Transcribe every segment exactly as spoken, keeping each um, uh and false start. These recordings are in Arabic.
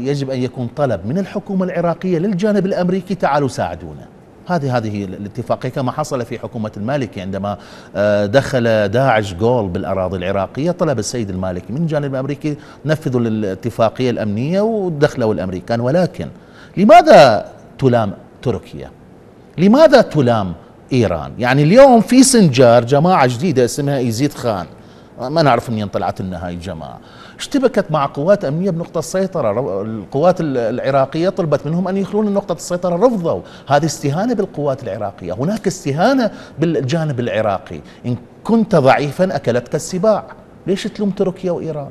يجب أن يكون طلب من الحكومة العراقية للجانب الأمريكي تعالوا ساعدونا. هذه هذه الاتفاقية كما حصل في حكومة المالكي عندما دخل داعش جول بالأراضي العراقية، طلب السيد المالكي من الجانب الأمريكي نفذوا الاتفاقية الأمنية ودخلوا الأمريكان. ولكن لماذا تلام تركيا؟ لماذا تلام إيران؟ يعني اليوم في سنجار جماعة جديدة اسمها يزيد خان، ما نعرف منين طلعت لنا هاي الجماعة، اشتبكت مع قوات أمنية بنقطة السيطرة. القوات العراقية طلبت منهم أن يخلون نقطة السيطرة، رفضوا. هذه استهانة بالقوات العراقية، هناك استهانة بالجانب العراقي. إن كنت ضعيفا أكلتك السباع. ليش تلوم تركيا وإيران؟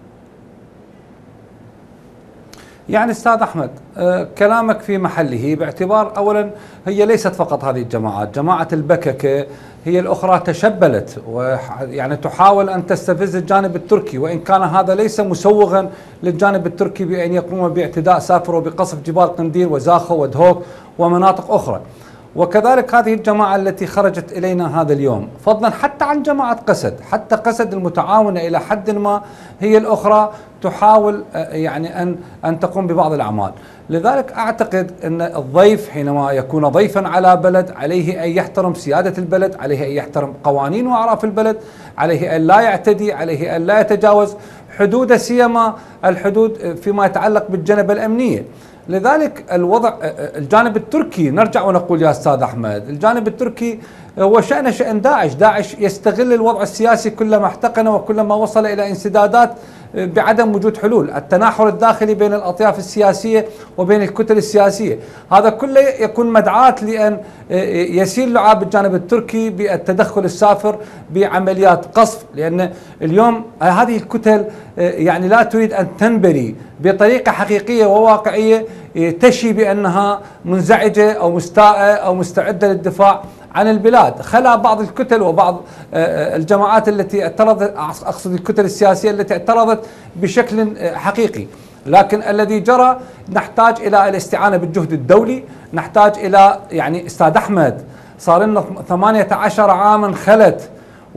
يعني أستاذ أحمد، آه كلامك في محله، باعتبار أولا هي ليست فقط هذه الجماعات، جماعة البككة هي الأخرى تشبلت ويعني تحاول أن تستفز الجانب التركي، وإن كان هذا ليس مسوغا للجانب التركي بأن يقوم باعتداء سافر وبقصف جبال قنديل وزاخو ودهوك ومناطق أخرى. وكذلك هذه الجماعة التي خرجت إلينا هذا اليوم، فضلا حتى عن جماعة قسد، حتى قسد المتعاونة إلى حد ما هي الأخرى تحاول يعني أن أن تقوم ببعض الأعمال. لذلك أعتقد أن الضيف حينما يكون ضيفا على بلد عليه أن يحترم سيادة البلد، عليه أن يحترم قوانين وأعراف البلد، عليه أن لا يعتدي، عليه أن لا يتجاوز حدود، سيما الحدود فيما يتعلق بالجنبة الأمنية. لذلك الوضع الجانب التركي، نرجع ونقول يا أستاذ أحمد، الجانب التركي هو شأن شأن داعش. داعش يستغل الوضع السياسي كلما احتقن وكلما وصل إلى انسدادات بعدم وجود حلول، التناحر الداخلي بين الأطياف السياسية وبين الكتل السياسية، هذا كله يكون مدعاة لأن يسير لعاب الجانب التركي بالتدخل السافر بعمليات قصف. لأن اليوم هذه الكتل يعني لا تريد أن تنبري بطريقة حقيقية وواقعية تشي بأنها منزعجة أو مستاءة أو مستعدة للدفاع عن البلاد. خلا بعض الكتل وبعض الجماعات التي اعترضت، أقصد الكتل السياسية التي اعترضت بشكل حقيقي. لكن الذي جرى نحتاج إلى الاستعانة بالجهد الدولي، نحتاج إلى يعني أستاذ أحمد صار لنا ثمانية عشر عاما خلت،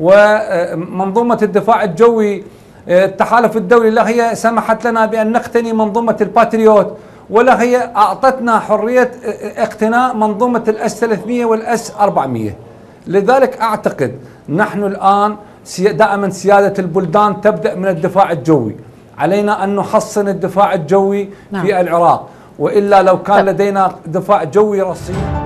ومنظومة الدفاع الجوي التحالف الدولي لا هي سمحت لنا بأن نقتني منظومة الباتريوت، ولا هي أعطتنا حرية اقتناء منظومة الأس ثلاثمئة والأس أربعمئة. لذلك أعتقد نحن الآن دائما سيادة البلدان تبدأ من الدفاع الجوي، علينا أن نحصن الدفاع الجوي نعم. في العراق، وإلا لو كان لدينا دفاع جوي رصين